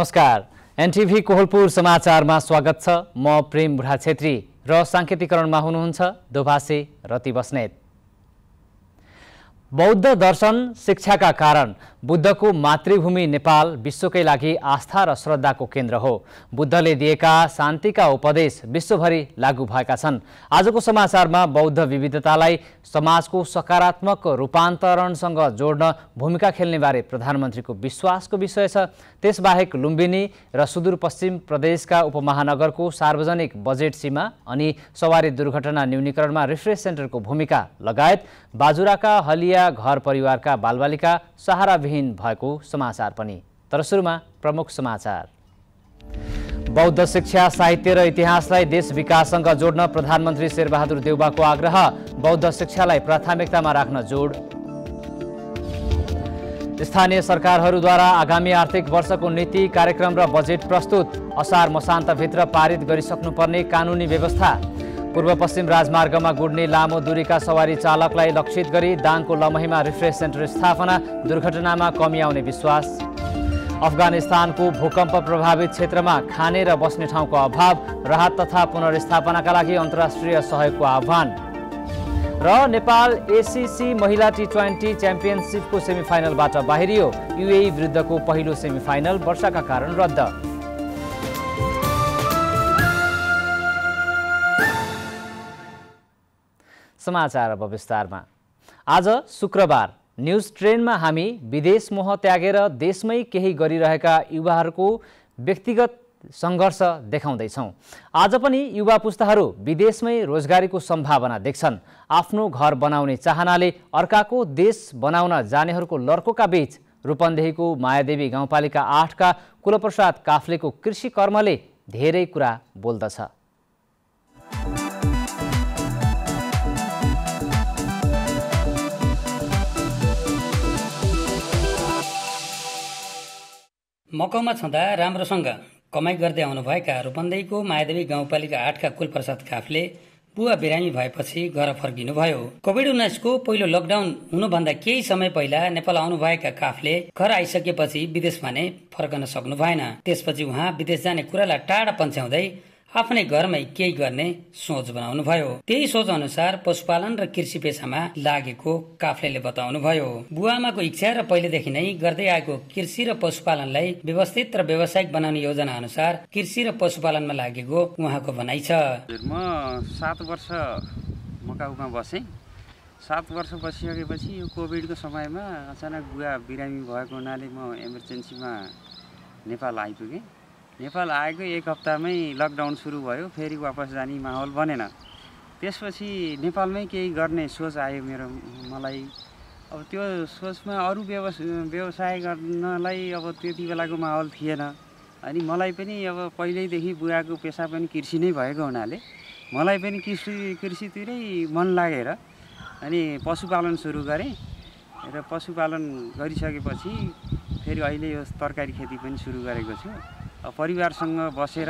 नमस्कार, एनटिभी कोहलपुर समाचारमा स्वागत छ। म प्रेम बुढा छेत्री र सांकेतिकरणमा हुनुहुन्छ दोभाषी रति बस्नेत। बौद्ध दर्शन शिक्षाका कारण बुद्धको मातृभूमि नेपाल विश्वकै लागि आस्था र श्रद्धाको केन्द्र हो। बुद्धले दिएका शान्तिका उपदेश विश्वभरि लागू भएका छन्। आजको समाचारमा बौद्ध विविधतालाई समाजको सकारात्मक रूपान्तरणसँग जोड्न भूमिका खेल्ने बारे प्रधानमन्त्रीको विश्वासको विषय छ। त्यसबाहेक लुम्बिनी र सुदूरपश्चिम प्रदेशका उपमहानगरको सार्वजनिक बजेट सीमा अनि सवारी दुर्घटना न्यूनीकरणमा रिफ्रेश सेन्टरको भूमिका लगायत बाजुराका हलिया घर परिवारका बालबालिका सहाराविहीन भएको समाचार पनि। तर सुरुमा प्रमुख समाचार। बौद्ध शिक्षा, साहित्य र इतिहासलाई देश विकाससँग जोड्न प्रधानमन्त्री शेरबहादुर देउवाको आग्रह। बौद्ध शिक्षालाई प्राथमिकतामा राख्न जोड। स्थानीय सरकारहरूद्वारा आगामी आर्थिक वर्षको नीति, कार्यक्रम र बजेट प्रस्तुत। असार मसान्तभित्र पारित गरिसक्नुपर्ने कानुनी व्यवस्था। पूर्व पश्चिम राजमार्गमा गुड्ने लामो दूरीका सवारी चालकलाई लक्षित गरी दाङको लमहीमा रिफ्रेश सेन्टर स्थापना। दुर्घटनामा कमी आउने विश्वास। अफगानिस्तानको भूकम्प प्रभावित क्षेत्रमा खाने र बस्ने ठाउँको अभाव। राहत तथा पुनर्स्थापनाका लागि अन्तर्राष्ट्रिय सहयोगको आह्वान। र नेपाल एसीसी महिला टी20 च्याम्पियनसिपको सेमिफाइनलबाट बाहिरियो। युएई विरुद्धको पहिलो सेमिफाइनल वर्षाका कारण रद्द। समाचार अब विस्तारमा। आज शुक्रबार न्यूज ट्रेनमा हामी विदेश मोह त्यागेर देशमै केही गरिरहेका युवाहरूको व्यक्तिगत सङ्घर्ष देखाउँदैछौँ। आज पनि युवा पुस्ताहरू विदेशमै रोजगारीको सम्भावना देख्छन्। आफ्नो घर बनाउने चाहनाले अर्काको देश बनाउन जानेहरूको लर्कोका बीच रूपन्देहीको मायादेवी गाउँपालिका 8 का कुलप्रसाद काफ्लेको कृषि कर्मले धेरै कुरा बोल्दछ। मकौमा छँदा राम्रोसँग कमाई गर्दै आउनुभएका रूपन्देहीको मायादेवी गाउँपालिका 8 का कुलप्रसाद काफ्ले बुवा बिरामी भएपछि घर फर्किनुभयो। कोभिड-19 को पहिलो लकडाउन हुनुभन्दा केही समय पहिला नेपाल आउनुभएका काफ्ले घर आइसकेपछि विदेशमा नै फर्कन सक्नु भएन। त्यसपछि उहाँ विदेश जाने कुरालाई टाढा पन्छ्याउँदै आफ्नै घरमै केही गर्ने सोच बनाउनु भयो। त्यही सोच अनुसार पशुपालन र कृषि पेशामा लागेको काफ्लेले बताउनु भयो। बुवाआमाको इच्छा र पहिलेदेखि नै गर्दै आएको कृषि र पशुपालनलाई व्यवस्थित र व्यावसायिक बनाउने योजना अनुसार कृषि र पशुपालनमा लागेको उहाँको भनाइ छ। म 7 वर्ष मकाउमा बसेँ। 7 वर्ष बसिसकेपछि यो कोभिडको समयमा अचानक बुवा बिरामी भएको हुनाले म इमर्जेन्सीमा नेपाल आइपुगेँ। नेपाल आएको 1 हप्तामै लकडाउन सुरु भयो। फेरि वापस जाने माहौल बनेन। त्यसपछि नेपालमै केही गर्ने सोच आयो मलाई। अब त्यो सोचमा अरू व्यवसाय गर्नलाई अब त्यति बेलाको माहौल थिएन। अनि मलाई पनि अब पहिल्यैदेखि बुवाको पेसा पनि कृषि नै भएको हुनाले मलाई पनि कृषितिरै मन लागेर अनि पशुपालन सुरु गरेँ। र पशुपालन गरिसकेपछि फेरि अहिले यो तरकारी खेती पनि सुरु गरेको छु। परिवारसँग बसेर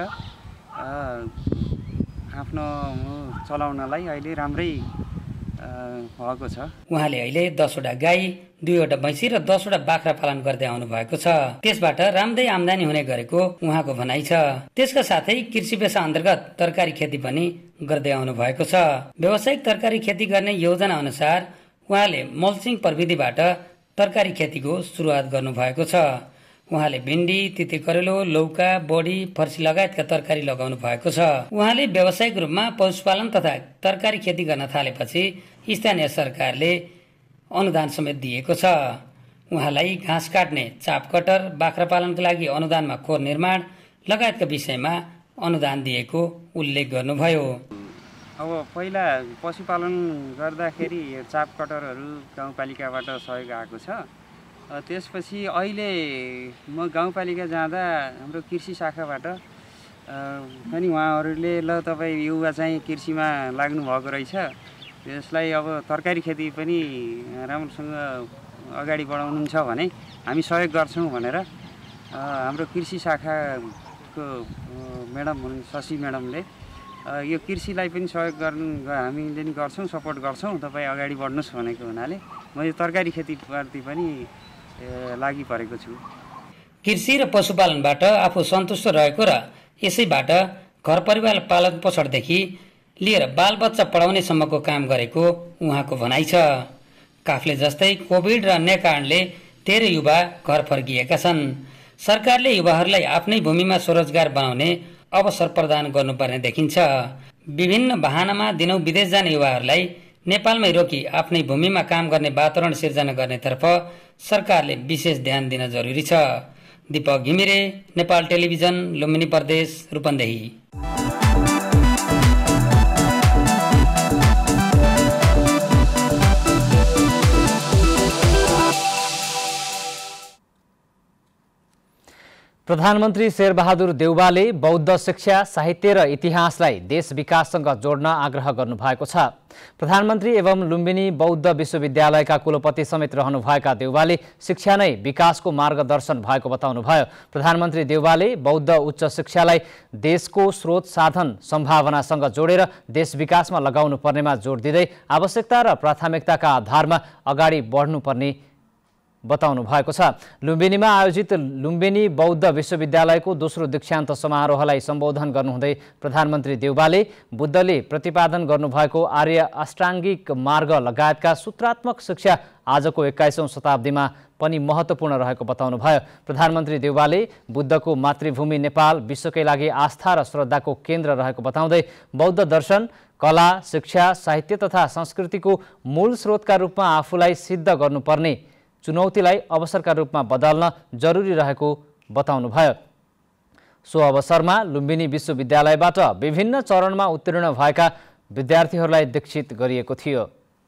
आफ्नो चलाउनलाई अहिले राम्रै भएको छ। उहाँले अहिले 10 वटा गाई, 2 वटा भैँसी र 10 वटा बाख्रा पालन गर्दै आउनु भएको छ। त्यसबाट राम्रै आम्दानी हुने गरेको उहाँको भनाइ छ। त्यसका साथै कृषि पेशा अन्तर्गत तरकारी खेती पनि गर्दै आउनु भएको छ। व्यावसायिक तरकारी खेती गर्ने योजना अनुसार उहाँले मल्चिङ प्रविधिबाट तरकारी खेतीको सुरुवात गर्नु भएको छ। उहाँले भिन्डी, तिते करेलो, लौका, बडी, फर्सी लगायतका तरकारी लगाउनु भएको छ। उहाँले व्यावसायिक रूपमा पशुपालन तथा तरकारी खेती गर्न थालेपछि स्थानीय सरकारले अनुदान समेत दिएको छ। उहाँलाई घाँस काट्ने चाप कटर, बाख्रा पालनका लागि अनुदानमा खोर निर्माण लगायतका विषयमा अनुदान दिएको उल्लेख गर्नुभयो। अब पहिला पशुपालन गर्दाखेरि चाप कटरहरू गाउँपालिकाबाट सहयोग आएको छ। त्यसपछि अहिले म गाउँपालिका जाँदा हाम्रो कृषि शाखाबाट पनि उहाँहरूले ल तपाईँ युवा चाहिँ कृषिमा लाग्नु भएको रहेछ, त्यसलाई अब तरकारी खेती पनि राम्रोसँग अगाडि बढाउनुहुन्छ भने हामी सहयोग गर्छौँ भनेर हाम्रो कृषि शाखाको म्याडम शशी म्याडमले यो कृषिलाई पनि सहयोग गर्नु हामीले नि गर्छौँ, सपोर्ट गर्छौँ, तपाईँ अगाडि बढ्नुहोस् भनेको हुनाले म यो तरकारी खेतीप्रति पनि लागि परेको छु। कृषि र पशुपालनबाट आफू सन्तुष्ट रहेको र यसैबाट घर परिवार पालन पोषणदेखि लिएर बालबच्चा पढाउनेसम्मको काम गरेको उहाँको भनाइ छ। काफ्ले जस्तै कोभिड र अन्य कारणले धेरै युवा घर फर्किएका छन्। सरकारले युवाहरूलाई आफ्नै भूमिमा स्वरोजगार बनाउने अवसर प्रदान गर्नुपर्ने देखिन्छ। विभिन्न बहानामा दिनौं विदेश जाने युवाहरूलाई नेपालमै रोकी आफ्नै भूमिमा काम गर्ने वातावरण सिर्जना गर्नेतर्फ सरकारले विशेष ध्यान दिन जरुरी छ। दीपक घिमिरे, नेपाल टेलिभिजन, लुम्बिनी प्रदेश, रूपन्देही। प्रधानमन्त्री शेरबहादुर देउवाले बौद्ध शिक्षा, साहित्य र इतिहासलाई देश विकाससँग जोड्न आग्रह गर्नुभएको छ। प्रधानमन्त्री एवं लुम्बिनी बौद्ध विश्वविद्यालयका कुलपति समेत रहनुभएका देउवाले शिक्षा नै विकासको मार्गदर्शन भएको बताउनुभयो। प्रधानमन्त्री देउवाले बौद्ध उच्च शिक्षालाई देशको स्रोत साधन सम्भावनासँग जोडेर देश विकासमा लगाउनु पर्नेमा जोड दिँदै आवश्यकता र प्राथमिकताका आधारमा अगाडि बढ्नुपर्ने बताउनु भएको छ। लुम्बिनीमा आयोजित लुम्बिनी बौद्ध विश्वविद्यालयको दोस्रो दीक्षान्त समारोहलाई सम्बोधन गर्नुहुँदै प्रधानमन्त्री देउवाले बुद्धले प्रतिपादन गर्नुभएको आर्य अष्टाङ्गिक मार्ग लगायतका सूत्रात्मक शिक्षा आजको 21औं शताब्दीमा पनि महत्त्वपूर्ण रहेको बताउनुभयो। प्रधानमन्त्री देउवाले बुद्धको मातृभूमि नेपाल विश्वकै लागि आस्था र श्रद्धाको केन्द्र रहेको बताउँदै बौद्ध दर्शन, कला, शिक्षा, साहित्य तथा संस्कृतिको मूल स्रोतका रूपमा आफूलाई सिद्ध गर्नुपर्ने चुनौतीलाई अवसरका रूपमा बदल्न जरुरी रहेको बताउनुभयो। सो अवसरमा लुम्बिनी विश्वविद्यालयबाट विभिन्न चरणमा उत्तीर्ण भएका विद्यार्थीहरूलाई दीक्षित गरिएको थियो।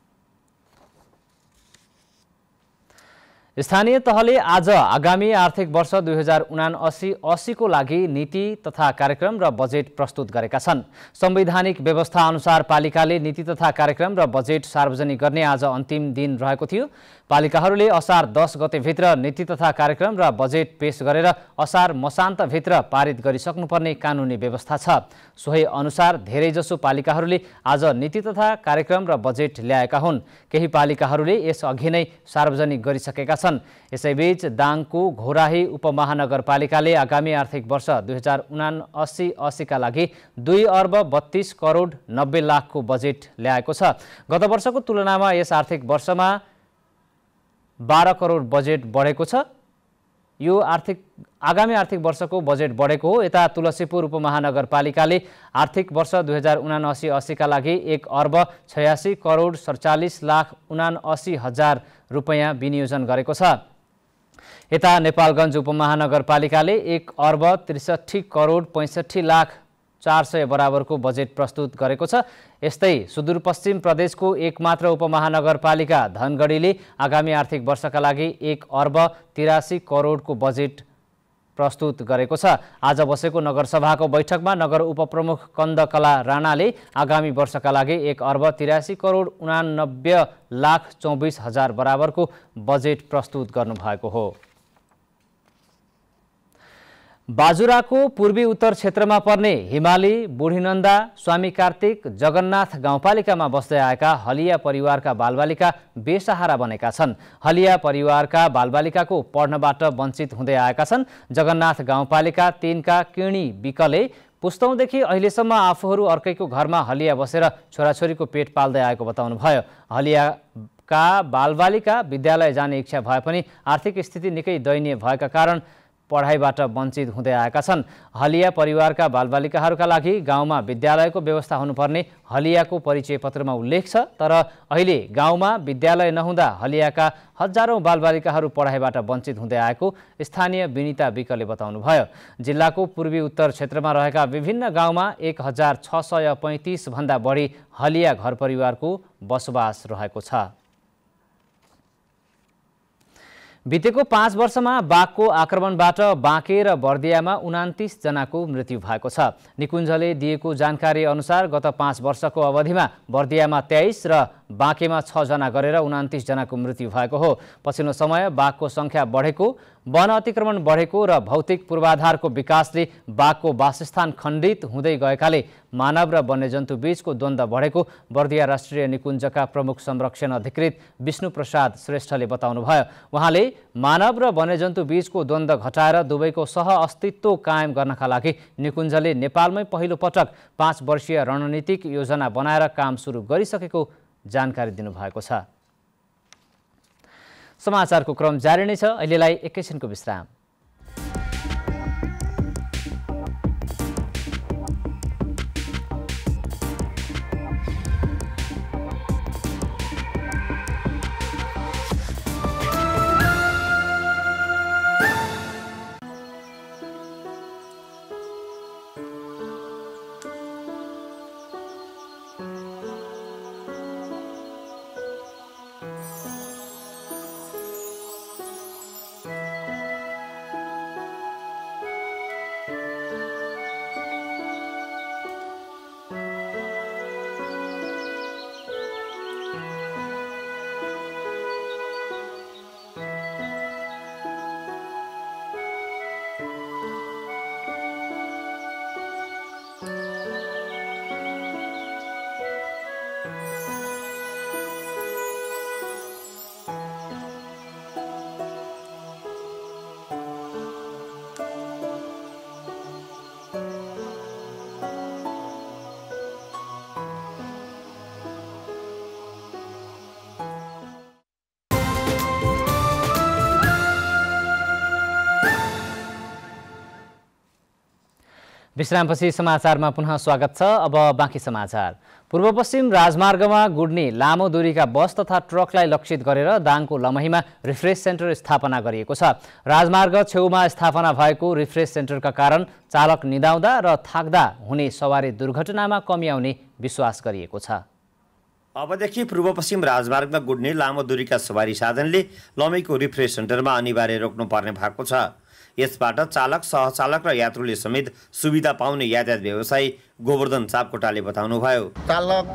स्थानीय तहले आज आगामी आर्थिक वर्ष 2079-80 को लागि नीति तथा कार्यक्रम र बजेट प्रस्तुत गरेका छन्। संवैधानिक व्यवस्था अनुसार पालिकाले नीति तथा कार्यक्रम र बजेट सार्वजनिक गर्ने आज अन्तिम दिन रहेको थियो। पालिकाहरूले असार 10 गतेभित्र नीति तथा कार्यक्रम र बजेट पेश गरेर असार मसान्तभित्र पारित गरिसक्नुपर्ने कानुनी व्यवस्था छ। सोही अनुसार धेरैजसो पालिकाहरूले आज नीति तथा कार्यक्रम र बजेट ल्याएका हुन्। केही पालिकाहरूले यस अघि नै सार्वजनिक गरिसकेका छन्। यसैबीच दाङको घोराही उपमहानगरपालिकाले आगामी आर्थिक वर्ष 2079-80 का लागि 2 अर्ब 32 करोड 90 लाखको बजेट ल्याएको छ। गत वर्षको तुलनामा यस आर्थिक वर्षमा 12 करोड बजेट बढेको छ। यो आगामी आर्थिक वर्षको बजेट बढेको हो। यता तुलसीपुर उपमहानगरपालिकाले आर्थिक वर्ष 2079-80 का लागि 1 अर्ब 86 करोड 47 लाख 79 हजार रुपैयाँ विनियोजन गरेको छ। यता नेपालगञ्ज उपमहानगरपालिकाले 1 अर्ब 63 करोड 65 लाख 400 बराबरको बजेट प्रस्तुत गरेको छ। यस्तै सुदूरपश्चिम प्रदेशको एकमात्र उपमहानगरपालिका धनगढीले आगामी आर्थिक वर्षका लागि 1 अर्ब 83 करोडको बजेट प्रस्तुत गरेको छ। आज बसेको नगरसभाको बैठकमा नगर उपप्रमुख कन्दकला राणाले आगामी वर्षका लागि 1 अर्ब 83 करोड 89 लाख 24 हजार बराबरको बजेट प्रस्तुत गर्नुभएको हो। बाजुराको पूर्वी उत्तर क्षेत्रमा पर्ने हिमाली, बुढीनन्दा, स्वामी कार्तिक, जगन्नाथ गाउँपालिकामा बस्दै आएका हलिया परिवारका बालबालिका बेसहारा बनेका छन्। हलिया परिवारका बालबालिकाको पढ्नबाट वञ्चित हुँदै आएका छन्। जगन्नाथ गाउँपालिका 3 का किणी विकले पुस्तौंदेखि अहिलेसम्म आफूहरू अर्कैको घरमा हलिया बसेर छोराछोरीको पेट पाल्दै आएको बताउनुभयो। हलियाका बालबालिका विद्यालय जाने इच्छा भए पनि आर्थिक स्थिति निकै दयनीय भएका कारण पढाइबाट वञ्चित हुँदै आएका छन्। हलिया परिवारका बालबालिकाहरूका लागि गाउँमा विद्यालयको व्यवस्था हुनुपर्ने हलियाको परिचय पत्रमा उल्लेख छ। तर अहिले गाउँमा विद्यालय नहुँदा हलियाका हजारौं बालबालिकाहरू पढाइबाट वञ्चित हुँदै आएको स्थानीय विनिता विकले बताउनुभयो। जिल्लाको पूर्वी उत्तर क्षेत्रमा रहेका विभिन्न गाउँमा 1635 भन्दा बढी हलिया घर परिवारको बसोबास रहेको छ। बितेको 5 वर्षमा बाघको आक्रमणबाट बाँके र बर्दियामा 29 जनाको मृत्यु भएको छ। निकुञ्जले दिएको जानकारी अनुसार गत 5 वर्षको अवधिमा बर्दियामा 23 र बाँकेमा 6 जना गरेर 29 जनाको मृत्यु भएको हो। पछिल्लो समय बाघको संख्या बढेको, वन अतिक्रमण बढेको र भौतिक पूर्वाधारको विकासले बाघको वासस्थान खण्डित हुँदै गएकाले मानव र वन्यजन्तु बीचको द्वन्द्व बढेको बर्दिया राष्ट्रिय निकुञ्जका प्रमुख संरक्षण अधिकृत विष्णुप्रसाद श्रेष्ठले बताउनुभयो। उहाँले मानव र वन्यजन्तु बीचको द्वन्द्व घटाएर दुवैको सह अस्तित्व कायम गर्नका लागि निकुञ्जले नेपालमै पहिलो पटक 5 वर्षीय रणनीतिक योजना बनाएर काम सुरु गरिसकेको जानकारी दिनुभएको छ। समाचारको क्रम जारी नै छ। अहिलेलाई एकैछिनको विश्राम। विश्रामपछि समाचारमा पुनः स्वागत छ। अब बाँकी समाचार। पूर्व पश्चिम राजमार्गमा गुड्ने लामो दूरीका बस तथा ट्रकलाई लक्षित गरेर दाङको लमहीमा रिफ्रेस सेन्टर स्थापना गरिएको छ। राजमार्ग छेउमा स्थापना भएको रिफ्रेस सेन्टरका कारण चालक निदाउँदा र थाक्दा हुने सवारी दुर्घटनामा कमी आउने विश्वास गरिएको छ। अबदेखि पूर्व पश्चिम राजमार्गमा गुड्ने लामो दूरीका सवारी साधनले लमहीको रिफ्रेस सेन्टरमा अनिवार्य रोक्नुपर्ने भएको छ। यसबाट चालक, सहचालक र यात्रुले समेत सुविधा पाउने यातायात व्यवसायी गोवर्धन सापकोटाले बताउनुभयो। चालक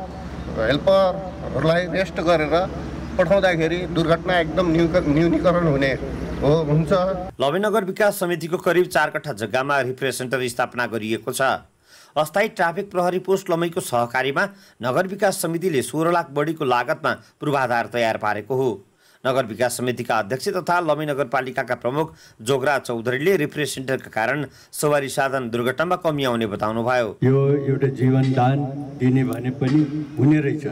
हेल्परहरूलाई रेस्ट गरेर पठाउँदाखेरि दुर्घटना एकदम न्यूनीकरण हुने हुन्छ। लमहीनगर विकास समितिको करिब 4 कट्ठा जग्गामा रिफ्रेस सेन्टर स्थापना गरिएको छ। अस्थायी ट्राफिक प्रहरी पोस्ट लमहीको सहकारीमा नगर विकास समितिले 16 लाख बढीको लागतमा पूर्वाधार तयार पारेको हो। नगर विकास समितिका अध्यक्ष तथा लमही नगरपालिकाका प्रमुख जोगरा चौधरीले रिफ्रेस सेन्टरका कारण सवारी साधन दुर्घटनामा कमी आउने बताउनुभयो। यो एउटा जीवनदान दिने भने पनि हुने रहेछ।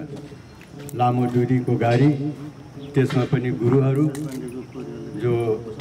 लामो दूरीको गाडी, त्यसमा पनि गुरुहरू जो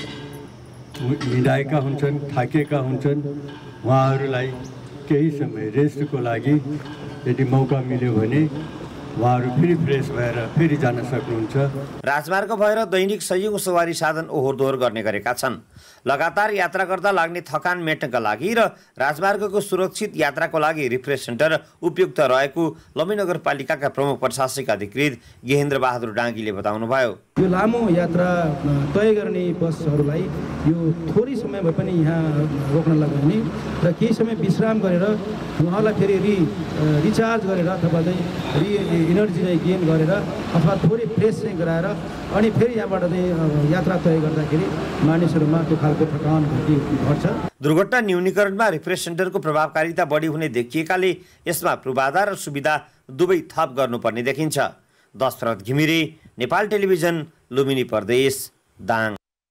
निदाएका हुन्छन्, थाकेका हुन्छन्, उहाँहरूलाई केही समय रेस्टको लागि यदि मौका मिल्यो भने उहाँहरू फेरि फ्रेस भएर फेरि जान सक्नुहुन्छ। राजमार्ग भएर दैनिक सयौं सवारी साधन ओहोर दोहोर गर्ने गरेका छन्। लगातार यात्रा गर्दा लाग्ने थकान मेट्नका लागि र राजमार्गको सुरक्षित यात्राको लागि रिफ्रेस सेन्टर उपयुक्त रहेको लमही नगरपालिकाका प्रमुख प्रशासनिक अधिकृत गेहेन्द्र बहादुर डाङ्गीले बताउनुभयो। यो लामो यात्रा तय गर्ने बसहरूलाई यो थोरै समय भए पनि यहाँ रोक्न लगाउने र केही समय विश्राम गरेर उहाँलाई फेरि रिचार्ज गरेर अथवा चाहिँ इनर्जी चाहिँ गेन गरेर अथवा थोरै फ्रेस चाहिँ गराएर अनि फेरि यहाँबाट चाहिँ यात्रा तय गर्दाखेरि मानिसहरूमा त्यो खालको थकान घट्छ। दुर्घटना न्यूनीकरणमा रिफ्रेस सेन्टरको प्रभावकारिता बढी हुने देखिएकाले यसमा पूर्वाधार र सुविधा दुवै थप गर्नुपर्ने देखिन्छ। दशरथ घिमिरे, नेपाल टेलिभिजन, लुम्बिनी प्रदेश, दाङ।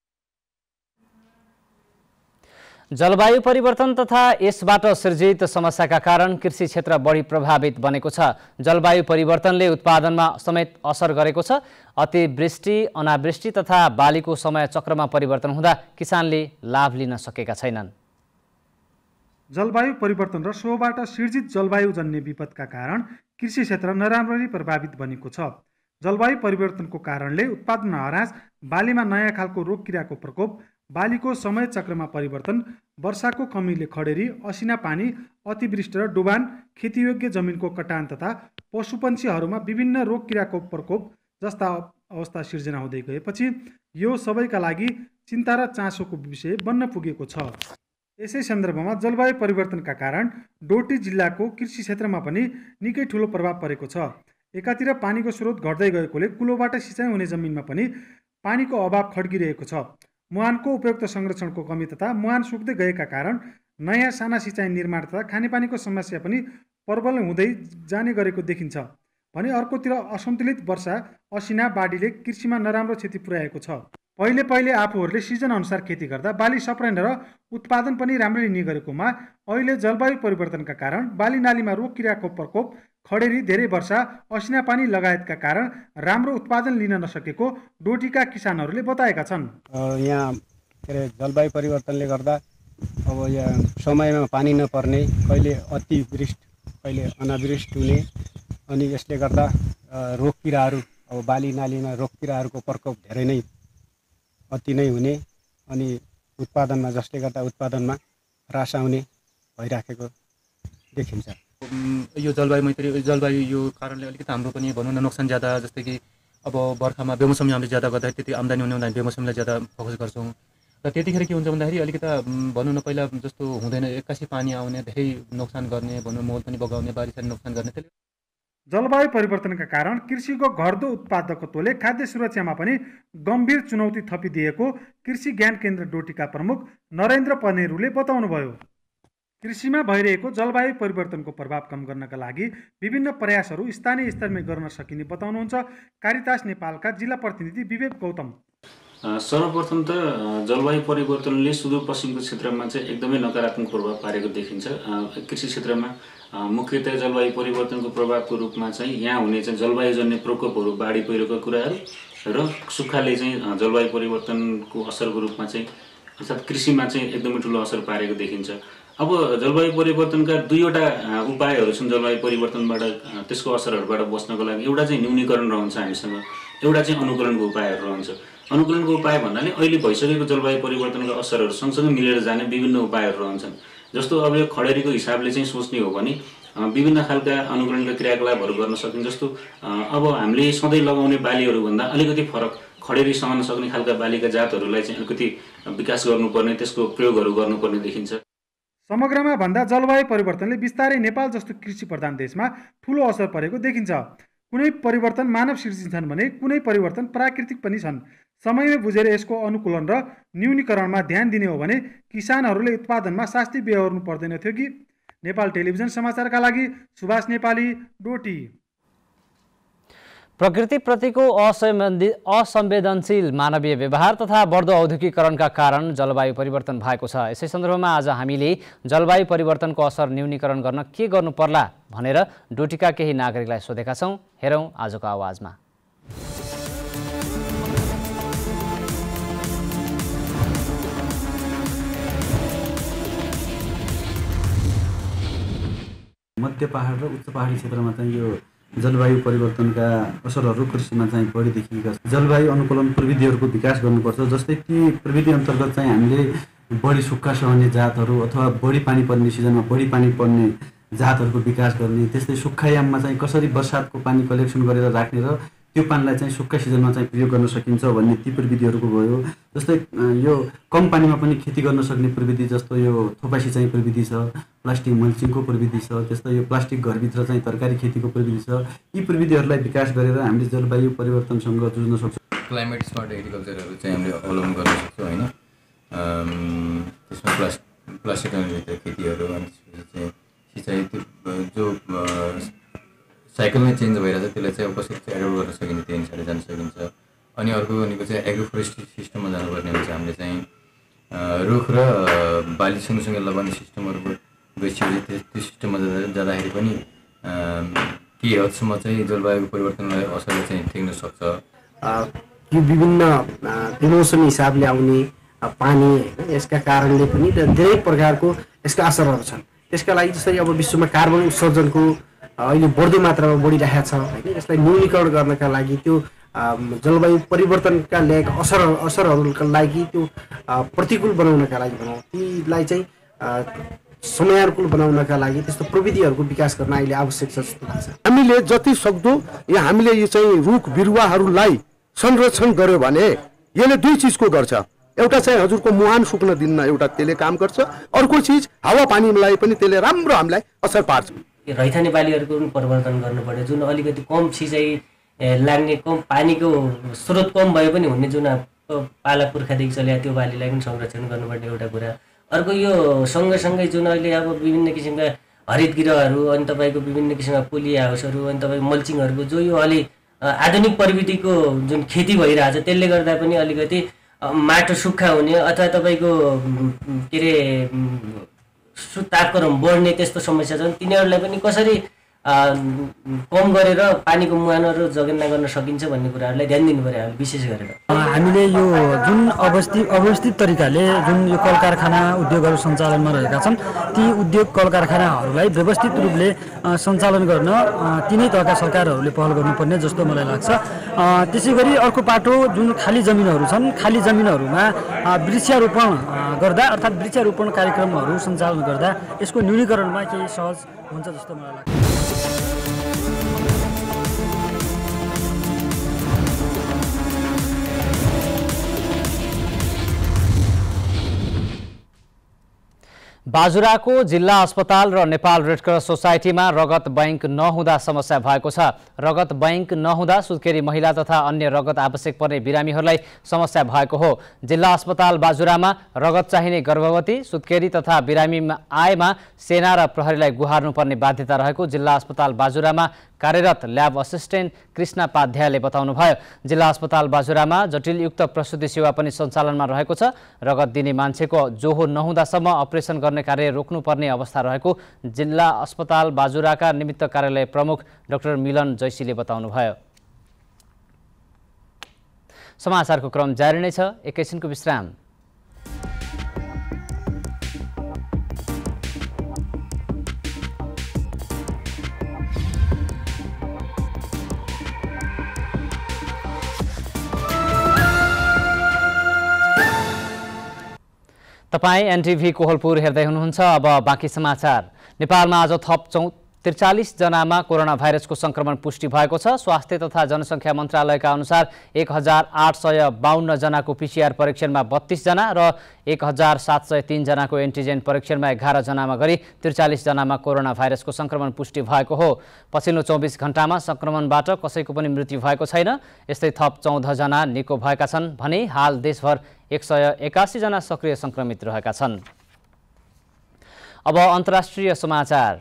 जलवायु परिवर्तन तथा यसबाट सिर्जित समस्याका कारण कृषि क्षेत्र बढी प्रभावित बनेको छ। जलवायु परिवर्तनले उत्पादनमा समेत असर गरेको छ। अतिवृष्टि, अनावृष्टि तथा बालीको समय चक्रमा परिवर्तन हुँदा किसानले लाभ लिन सकेका छैनन्। जलवायु परिवर्तन र सोबाट सिर्जित जलवायुजन्य विपदका कारण कृषि क्षेत्र नराम्ररी प्रभावित बनेको छ। जलवायु परिवर्तनको कारणले उत्पादन ह्रास, बालीमा नयाँ खालको रोग किराको प्रकोप, बालीको समय चक्रमा परिवर्तन, वर्षाको कमीले खडेरी, असिना पानी, अतिवृष्टि र डुबान, खेतीयोग्य जमिनको कटान तथा पशुपन्छीहरूमा विभिन्न रोग किराको प्रकोप जस्ता अवस्था सिर्जना हुँदै गएपछि यो सबैका लागि चिन्ता र चासोको विषय बन्न पुगेको छ। यसै सन्दर्भमा जलवायु परिवर्तनका कारण डोटी जिल्लाको कृषि क्षेत्रमा पनि निकै ठुलो प्रभाव परेको छ। एकातिर पानीको स्रोत घट्दै गएकोले कुलोबाट सिँचाइ हुने जमिनमा पनि पानीको अभाव खड्किरहेको छ। मुहानको उपयुक्त संरक्षणको कमी तथा मुहान सुक्दै गएका कारण नयाँ साना सिँचाइ निर्माण तथा खानेपानीको समस्या पनि प्रबल हुँदै जाने गरेको देखिन्छ भने अर्कोतिर असन्तुलित वर्षा असिना बाढीले कृषिमा नराम्रो क्षति पुर्याएको छ। पहिले आफूहरूले सिजन अनुसार खेती गर्दा बाली सप्रेन र उत्पादन पनि राम्ररी निगरेकोमा अहिले जलवायु परिवर्तनका कारण बाली नालीमा रोग किराको प्रकोप, खडेरी, धेरै वर्षा, असिना पानी लगायतका कारण राम्रो उत्पादन लिन नसकेको डोटीका किसानहरूले बताएका छन्। यहाँ के अरे जलवायु परिवर्तनले गर्दा अब यहाँ समयमा पानी नपर्ने, कहिले अतिवृष्टि कहिले अनावृष्टि हुने अनि यसले गर्दा रोग किराहरू अब बाली नालीमा रोग किराहरूको प्रकोप धेरै नै अति नै हुने अनि उत्पादनमा जसले गर्दा उत्पादनमा ह्रास आउने भइराखेको देखिन्छ। यो जलवायु यो कारणले अलिकति हाम्रो पनि भनौँ न नोक्सान ज्यादा, जस्तै कि अब बर्खामा बेमौसमी हामीले ज्यादा गर्दा त्यति आम्दानी हुने हुँदा बेमौसमीलाई ज्यादा फोकस गर्छौँ र त्यतिखेर के हुन्छ भन्दाखेरि अलिकति भनौँ न पहिला जस्तो हुँदैन, एक्कासी पानी आउने, धेरै नोक्सान गर्ने, भनौँ मल पनि बगाउने, बारिसले नोक्सान गर्ने। जलवायु परिवर्तनका कारण कृषिको घट्दो उत्पादकत्वले खाद्य सुरक्षामा पनि गम्भीर चुनौती थपिदिएको कृषि ज्ञान केन्द्र डोटीका प्रमुख नरेन्द्र पनेरूले बताउनुभयो। कृषिमा भइरहेको जलवायु परिवर्तनको प्रभाव कम गर्नका लागि विभिन्न प्रयासहरू स्थानीय स्तरमै गर्न सकिने बताउनुहुन्छ कारितास नेपालका जिल्ला प्रतिनिधि विवेक गौतम। सर्वप्रथम त जलवायु परिवर्तनले सुदूरपश्चिमको क्षेत्रमा चाहिँ एकदमै नकारात्मक प्रभाव पारेको देखिन्छ। कृषि क्षेत्रमा मुख्यतया जलवायु परिवर्तनको प्रभावको रूपमा चाहिँ यहाँ हुने चाहिँ जलवायुजन्य प्रकोपहरू, बाढी पहिरोका कुराहरू र सुक्खाले चाहिँ जलवायु परिवर्तनको असरको रूपमा चाहिँ अर्थात् कृषिमा चाहिँ एकदमै ठुलो असर पारेको देखिन्छ। अब जलवायु परिवर्तनका दुईवटा उपायहरू छन् जलवायु परिवर्तनबाट त्यसको असरहरूबाट बच्नको लागि। एउटा चाहिँ न्यूनीकरण रहन्छ हामीसँग, एउटा चाहिँ अनुकूलनको उपायहरू रहन्छ। अनुकूलनको उपाय भन्नाले अहिले भइसकेको जलवायु परिवर्तनका असरहरू सँगसँगै मिलेर जाने विभिन्न उपायहरू रहन्छन्। जस्तो अब यो खडेरीको हिसाबले चाहिँ सोच्ने हो भने विभिन्न खालका अनुकूलनका क्रियाकलापहरू गर्न सकिन्छ। जस्तो अब हामीले सधैँ लगाउने बालीहरूभन्दा अलिकति फरक खडेरी सहन सक्ने खालका बालीका जातहरूलाई चाहिँ अलिकति विकास गर्नुपर्ने, त्यसको प्रयोगहरू गर्नुपर्ने देखिन्छ। समग्रमा भन्दा जलवायु परिवर्तनले बिस्तारै नेपाल जस्तो कृषि प्रधान देशमा ठुलो असर परेको देखिन्छ। कुनै परिवर्तन मानव सृजित छन् भने कुनै परिवर्तन प्राकृतिक पनि छन्। समयमै बुझेर यसको अनुकूलन र न्यूनीकरणमा ध्यान दिने हो भने किसानहरूले उत्पादनमा शास्ति बेहोर्नु पर्दैन थियो कि। नेपाल टेलिभिजन समाचारका लागि सुभाष नेपाली, डोटी। प्रकृतिप्रतिको असंवेदनशील मानवीय व्यवहार तथा बढ्दो औद्योगिकरणका कारण जलवायु परिवर्तन भएको छ। यसै सन्दर्भमा आज हामीले जलवायु परिवर्तनको असर न्यूनीकरण गर्न के गर्नु पर्ला भनेर डोटीका केही नागरिकलाई सोधेका छौँ। हेरौँ आजको आवाजमा। मध्य पहाड र उच्च पहाडी क्षेत्रमा चाहिँ यो जलवायु परिवर्तनका असरहरू कृषिमा चाहिँ बढी देखिएका छन्। जलवायु अनुकूलन प्रविधिहरूको विकास गर्नुपर्छ। जस्तै कि प्रविधि अन्तर्गत चाहिँ हामीले बढी सुक्खा सहने जातहरू अथवा बढी पानी पर्ने सिजनमा बढी पानी पर्ने जातहरूको विकास गर्ने, त्यस्तै सुक्खायाममा चाहिँ कसरी बर्सातको पानी कलेक्सन गरेर राख्ने र त्यो पानीलाई चाहिँ सुक्खा सिजनमा चाहिँ प्रयोग गर्न सकिन्छ भन्ने ती प्रविधिहरूको भयो। जस्तै यो कम पानीमा पनि खेती गर्न सक्ने प्रविधि, जस्तो यो थोपा सिँचाइ प्रविधि छ, प्लास्टिक मल्चिङको प्रविधि छ, त्यस्तै यो प्लास्टिक घरभित्र चाहिँ तरकारी खेतीको प्रविधि छ। यी प्रविधिहरूलाई विकास गरेर हामीले जलवायु परिवर्तनसँग जुझ्न सक्छौँ। क्लाइमेट स्मार्ट एग्रिकल्चरहरू चाहिँ हामीले अवलम्बन गर्न सक्छौँ होइन। त्यसमा प्लास्टिक खेतीहरू, अनि त्यसपछि चाहिँ सिँचाइ जो साइकलमै चेन्ज भइरहेछ त्यसलाई चाहिँ अब कसरी चाहिँ एडप्ट गर्न सकिन्छ त्यो अनुसार जान सकिन्छ। अनि अर्को भनेको चाहिँ एग्रोफोरेस्ट्री सिस्टममा जानुपर्ने हुन्छ। हामीले चाहिँ रुख र बाली सँगसँगै लगाउने सिस्टमहरूको गइसकेपछि त्यो सिस्टममा जाँदाखेरि पनि के हदसम्म चाहिँ जलवायु परिवर्तनलाई असरले चाहिँ टेक्न सक्छ। यो विभिन्न बेमौसमी हिसाबले आउने पानी यसका कारणले पनि धेरै प्रकारको यसका असरहरू छन्। त्यसका लागि जस्तै अब विश्वमा कार्बन उत्सर्जनको अहिले बढ्दो मात्रामा बढिरहेको छ होइन। यसलाई न्यूनीकरण गर्नका लागि त्यो जलवायु परिवर्तनका ल्याएका असरहरूका लागि त्यो प्रतिकूल बनाउनका लागि भनौँ तीलाई चाहिँ समयानुकूल बनाउनका लागि त्यस्तो प्रविधिहरूको विकास गर्न अहिले आवश्यक छ जस्तो लाग्छ। हामीले जति सक्दो हामीले यो चाहिँ रुख बिरुवाहरूलाई संरक्षण गर्यो भने यसले दुई चिजको गर्छ। एउटा चाहिँ हजुरको मुहान सुक्न दिन्न, एउटा त्यसले काम गर्छ। अर्को चिज हावा पानीलाई पनि त्यसले राम्रो हामीलाई असर पार्छ। रैथाने बालीहरूको पनि परिवर्तन गर्नु पर्यो, जुन अलिकति कम सिँचाइ लाग्ने, कम पानीको स्रोत कम भए पनि हुने जुन पाला पुर्खादेखि चलेको त्यो बालीलाई पनि संरक्षण गर्नुपर्ने एउटा कुरा। अर्को यो सँगसँगै जुन अहिले अब विभिन्न किसिमका हरित गृहहरू अनि तपाईँको विभिन्न किसिमका पोली हाउसहरू अनि तपाईँको मल्चिङहरूको जो यो अलि आधुनिक प्रविधिको जुन खेती भइरहेछ त्यसले गर्दा पनि अलिकति माटो सुक्खा हुने अथवा तपाईँको के अरे तापक्रम बढ्ने त्यस्तो समस्या छन्, तिनीहरूलाई पनि कसरी कम गरेर पानीको मुहान र जगेर्ना गर्न सकिन्छ भन्ने कुराहरूलाई ध्यान दिनु पर्यो हामीले विशेष गरेर। हामीले यो जुन अवस्थित तरिकाले जुन यो कल कारखाना उद्योगहरू सञ्चालनमा रहेका छन् ती उद्योग कल कारखानाहरूलाई व्यवस्थित रूपले सञ्चालन गर्न तिनै तहका सरकारहरूले पहल गर्नुपर्ने जस्तो मलाई लाग्छ। त्यसै गरी अर्को पाटो जुन खाली जमिनहरू छन्, खाली जमिनहरूमा वृक्षारोपण गर्दा अर्थात् वृक्षारोपण कार्यक्रमहरू सञ्चालन गर्दा यसको न्यूनीकरणमा केही सहज हुन्छ जस्तो मलाई लाग्छ। बाजुराको जिल्ला अस्पताल र नेपाल रेडक्रस सोसाइटीमा रगत बैंक नहुँदा समस्या भएको छ। रगत बैंक नहुँदा सुत्केरी महिला तथा अन्य रगत आवश्यक पर्ने बिरामीहरूलाई समस्या भएको हो। जिल्ला अस्पताल बाजुरामा रगत चाहिने गर्भवती, सुत्केरी तथा बिरामी आएमा सेना र प्रहरीलाई गुहार्नुपर्ने बाध्यता रहेको जिल्ला अस्पताल बाजुरामा कार्यरत ल्याब असिस्टेन्ट कृष्ण पाध्यायले बताउनुभयो। जिल्ला अस्पताल बाजुरामा जटिलयुक्त प्रसुति सेवा पनि सञ्चालनमा रहेको छ। रगत दिने मान्छेको जोहो नहुँदासम्म अपरेसन गर्ने कार्य रोक्नुपर्ने अवस्था रहेको जिल्ला अस्पताल बाजुराका निमित्त कार्यालय प्रमुख डाक्टर मिलन जैसीले बताउनुभयो। समाचारको क्रम जारी नै छ, एकैछिनको विश्राम। तपाईं एनटिभी कोहलपुर हेर्दै हुनुहुन्छ। अब बाँकी समाचार। नेपालमा आज थप 43 जनामा कोरोना भाइरसको संक्रमण पुष्टि भएको छ। स्वास्थ्य तथा जनसङ्ख्या मन्त्रालयका अनुसार 1852 जनाको पीसीआर परीक्षणमा 32 जना र 1703 जनाको एन्टिजेन परीक्षणमा 11 जनामा गरी 43 जनामा कोरोना भाइरसको संक्रमण पुष्टि भएको हो। पछिल्लो 24 घण्टामा संक्रमणबाट कसैको पनि मृत्यु भएको छैन। यस्तै थप 14 जना निको भएका छन् भने हाल देशभर 181 जना सक्रिय संक्रमित रहेका छन्। अब अन्तर्राष्ट्रिय समाचार।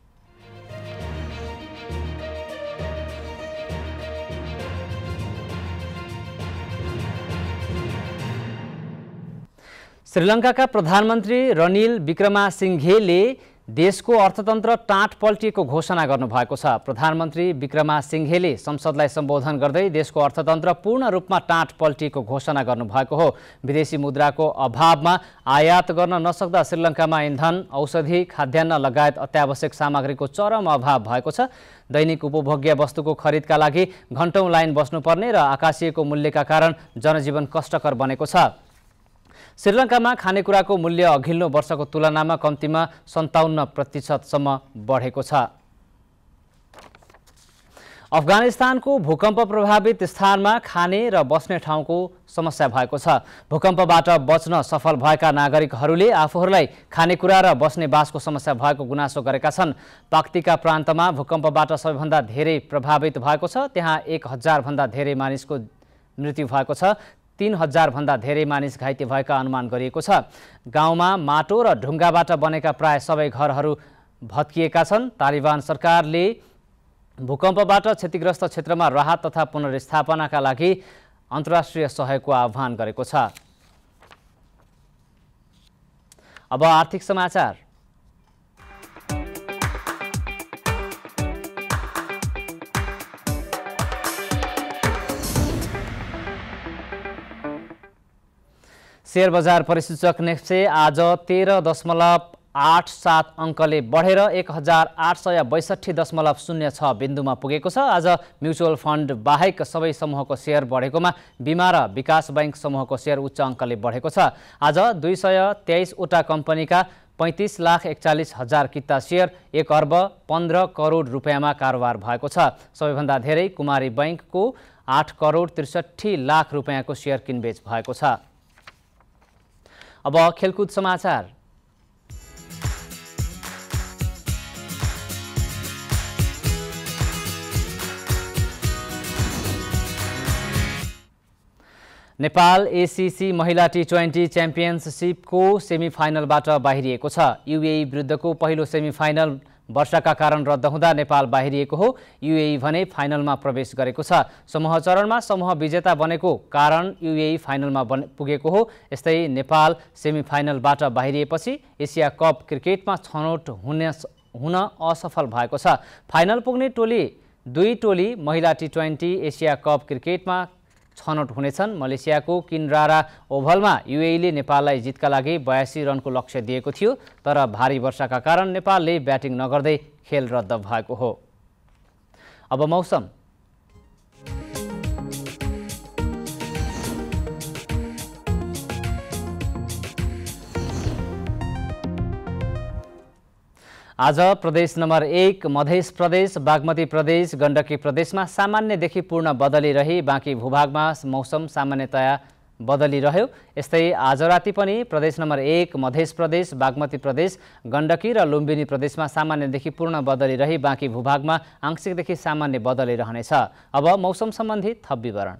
श्रीलङ्काका प्रधानमन्त्री रनिल विक्रमासिंघेले देशको अर्थतन्त्र टाँट पल्टिएको घोषणा गर्नुभएको छ। प्रधानमन्त्री विक्रमासिंघेले संसदलाई सम्बोधन गर्दै देशको अर्थतन्त्र पूर्ण रूपमा टाँट पल्टिएको घोषणा गर्नुभएको हो। विदेशी मुद्राको अभावमा आयात गर्न नसक्दा श्रीलङ्कामा इन्धन, औषधि, खाद्यान्न लगायत अत्यावश्यक सामग्रीको चरम अभाव भएको छ। दैनिक उपभोग्य वस्तुको खरिदका लागि घण्टौं लाइन बस्नुपर्ने र आकाशिएको मूल्यका कारण जनजीवन कष्टकर बनेको छ। श्रीलङ्कामा खानेकुराको मूल्य अघिल्लो वर्षको तुलनामा कम्तीमा 57% बढेको छ। अफगानिस्तानको भूकम्प प्रभावित स्थानमा खाने र बस्ने ठाउँको समस्या भएको छ। भूकम्पबाट बच्न सफल भएका नागरिकहरूले आफूहरूलाई खानेकुरा र बस्ने बासको समस्या भएको गुनासो गरेका छन्। पाक्तिका प्रान्तमा भूकम्पबाट सबैभन्दा धेरै प्रभावित भएको छ। त्यहाँ 1000 भन्दा धेरै मानिसको मृत्यु भएको छ। 3000 भन्दा धेरै मानिस घाइते भएका अनुमान गरिएको छ। गाउँमा माटो र ढुङ्गाबाट बनेका प्राय सबै घरहरू भत्किएका छन्। तालिबान सरकारले भूकम्पबाट क्षतिग्रस्त क्षेत्रमा राहत तथा पुनर्स्थापनाका लागि अन्तर्राष्ट्रिय सहयोगको आह्वान गरेको छ। अब आर्थिक समाचार। शेयर बजार परिसूचक नेप्से आज 13.87 अङ्कले बढेर 1862.06 बिन्दुमा पुगेको छ। आज म्युचुअल फन्ड बाहेक सबै समूहको शेयर बढेकोमा बिमा र विकास बैंक समूहको शेयर उच्च अङ्कले बढेको छ। आज 223 वटा कम्पनीका 35,41,000 किता शेयर 1 अर्ब 15 करोड रुपियाँमा कारोबार भएको छ। सबैभन्दा धेरै कुमारी बैंकको 8 करोड 63 लाख रुपियाँको शेयर किनबेच भएको छ। अब खेलकुद समाचार। नेपाल एसीसी महिला टी20 च्याम्पियनसिपको सेमिफाइनलबाट बाहिरिएको छ। युएई विरुद्धको पहिलो सेमिफाइनल वर्षाका कारण रद्द हुँदा नेपाल बाहिरिएको हो। युएई भने फाइनलमा प्रवेश गरेको छ। समूह चरणमा समूह विजेता बनेको कारण युएई फाइनलमा पुगेको हो। यस्तै नेपाल सेमिफाइनलबाट बाहिरिएपछि एसिया कप क्रिकेटमा छनौट हुन असफल भएको छ। फाइनल पुग्ने दुई टोली महिला टी20 एसिया कप क्रिकेटमा छनौट हुनेछन्। मलेसियाको किनरारा ओभलमा युएईले नेपाललाई जितका लागि 82 रनको लक्ष्य दिएको थियो, तर भारी वर्षाका कारण नेपालले ब्याटिङ नगर्दै खेल रद्द भएको हो। अब मौसम। आज प्रदेश नम्बर 1 मध्य प्रदेश, बागमती प्रदेश, गण्डकी प्रदेशमा सामान्यदेखि पूर्ण बदली रही बाँकी भूभागमा मौसम सामान्यतया बदली रह्यो। यस्तै आज राति पनि प्रदेश नम्बर 1 मध्य प्रदेश, बागमती प्रदेश, गण्डकी र लुम्बिनी प्रदेशमा सामान्यदेखि पूर्ण बदली रही बाँकी भूभागमा आंशिकदेखि सामान्य बदली रहनेछ। अब मौसम सम्बन्धी थप विवरण।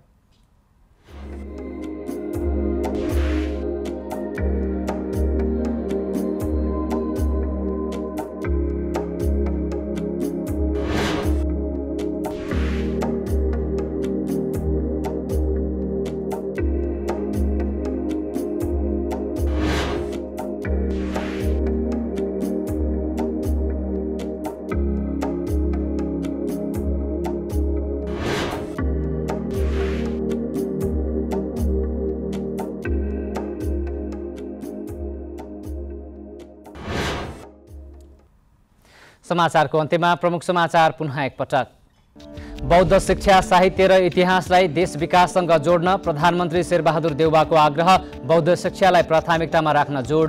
समाचारको अन्त्यमा प्रमुख समाचार पुनः एकपटक। बौद्ध शिक्षा, साहित्य र इतिहासलाई देश विकाससँग जोड्न प्रधानमन्त्री शेरबहादुर देउवाको आग्रह। बौद्ध शिक्षालाई प्राथमिकतामा राख्न जोड।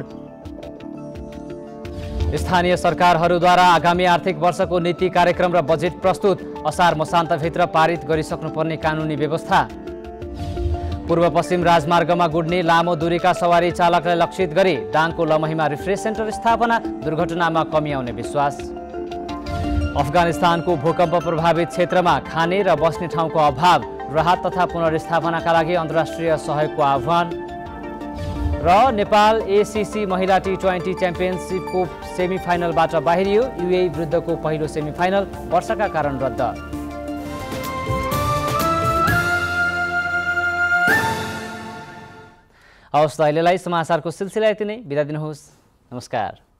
स्थानीय सरकारहरूद्वारा आगामी आर्थिक वर्षको नीति कार्यक्रम र बजेट प्रस्तुत। असार मसान्तभित्र पारित गरिसक्नुपर्ने कानुनी व्यवस्था। पूर्व पश्चिम राजमार्गमा गुड्ने लामो दूरीका सवारी चालकलाई लक्षित गरी डाङको लमहीमा रिफ्रेस सेन्टर स्थापना। दुर्घटनामा कमी आउने विश्वास। अफगानिस्तानको भूकम्प प्रभावित क्षेत्रमा खाने र बस्ने ठाउँको अभाव। राहत तथा पुनर्स्थापनाका लागि अन्तर्राष्ट्रिय सहयोगको आह्वान। र नेपाल एसीसी महिला टी20 च्याम्पियनसिपको सेमिफाइनलबाट बाहिरियो। युएई विरुद्धको पहिलो सेमिफाइनल वर्षाका कारण रद्द। हवस्, अहिलेलाई समाचारको सिलसिला यति नै। बिदा दिनुहोस्। नमस्कार।